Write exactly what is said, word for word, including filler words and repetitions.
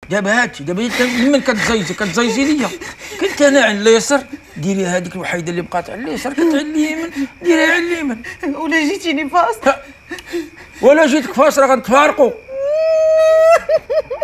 دابا هاتي دابا انت من كتزايزي كتزايزي ليا، كنت انا على اليسار ديري هذيك الوحيده اللي بقات على اليسار كنت على اليمين ديريها على اليمين. ولا جيتيني فاصل ولا جيتك فاصل راه غنتفارقوا.